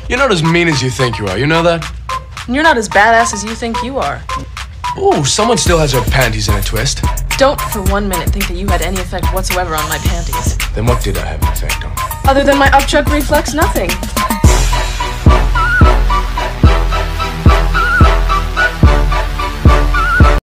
You're not as mean as you think you are, you know that? And you're not as badass as you think you are. Ooh, someone still has her panties in a twist. Don't for 1 minute think that you had any effect whatsoever on my panties. Then what did I have an effect on? Other than my Upchuck reflex, nothing.